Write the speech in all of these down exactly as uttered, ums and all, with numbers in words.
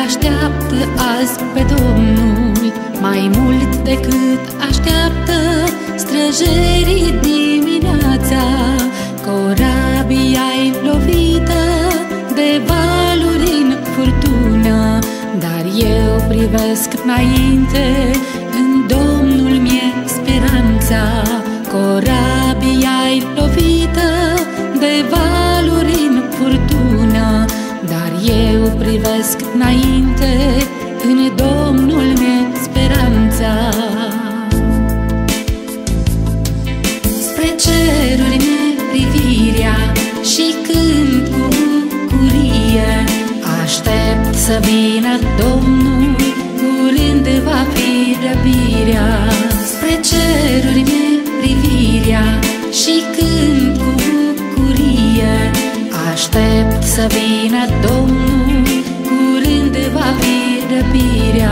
așteaptă azi pe Domnul, mai mult decât așteaptă străjerii dimineața. Corabia-i lovită de valuri în furtună, dar eu privesc înainte, în Domnul mi-e speranța. Corabia-i lovită de valuri în furtună, dar eu privesc înainte, în Domnul mi-e speranța. Spre ceruri mi-e privirea și cânt cu bucurie, aștept să vină Domnul, curând va fi răpirea. Spre ceruri mi-e privirea și cânt cu bucurie, aștept să vină Domnul, curând va fi răpirea.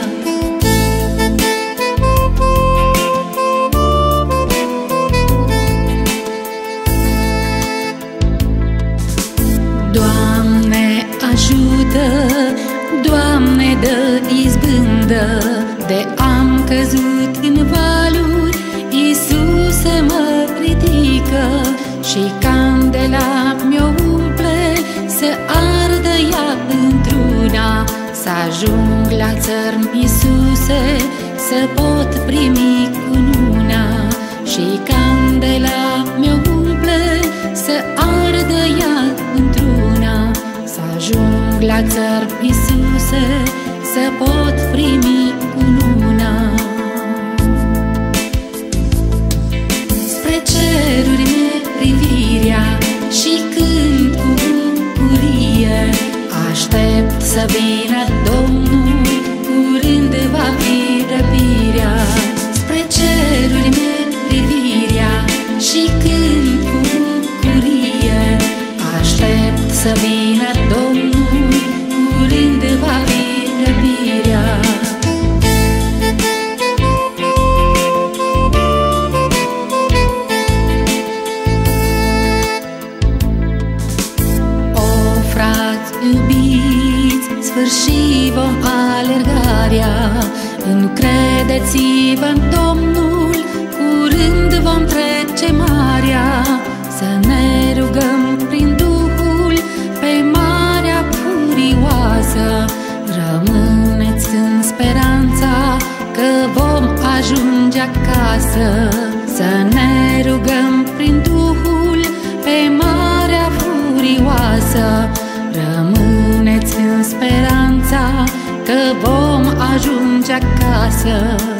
Doamne, ajută, Doamne, dă izbândă, de am căzut în valuri, Iisuse mă ridică, și candela mi-o umple, să ardă ea într-una, să ajung la țărm, Iisuse, să pot primi cununa. Și candela mi-o umple, să ardă ea într-una, să ajung la țărm, Iisuse, să pot primi cununa. Spre ceruri mi-e privirea și cânt cu bucurie, aștept să vină Domnul, curând va fi răpirea. Spre ceruri mi-e privirea și cânt cu bucurie, aștept să vină Domnul, curând va fi răpirea. Iubiți, sfârși vom alergarea, încredeți-vă în Domnul, curând vom trece marea. Să ne rugăm prin Duhul pe marea furioasă, rămâneți în speranța că vom ajunge acasă. Să ne rugăm prin Duhul pe marea furioasă, rămâneți în speranța că vom ajunge acasă.